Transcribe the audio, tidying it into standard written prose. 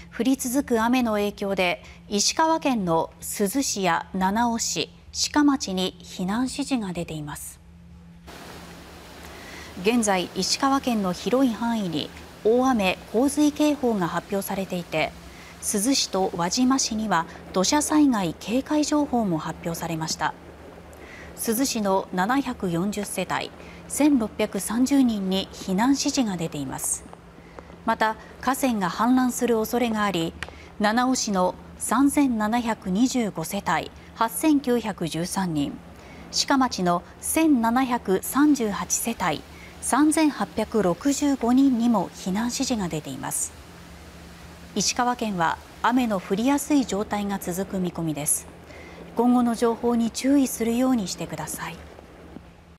降り続く雨の影響で石川県の珠洲市や七尾市、志賀町に避難指示が出ています。現在、石川県の広い範囲に大雨・洪水警報が発表されていて、珠洲市と輪島市には土砂災害警戒情報も発表されました。珠洲市の740世帯1630人に避難指示が出ています。また河川が氾濫する恐れがあり、七尾市の3725世帯8913人、志賀町の1738世帯3865人にも避難指示が出ています。石川県は雨の降りやすい状態が続く見込みです。今後の情報に注意するようにしてください。